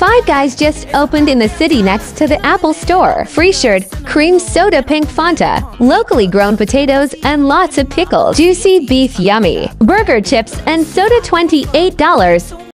Five Guys just opened in the city next to the Apple Store. Free shirt, cream soda, pink Fanta, locally grown potatoes, and lots of pickles. Juicy beef yummy. Burger chips and soda $28.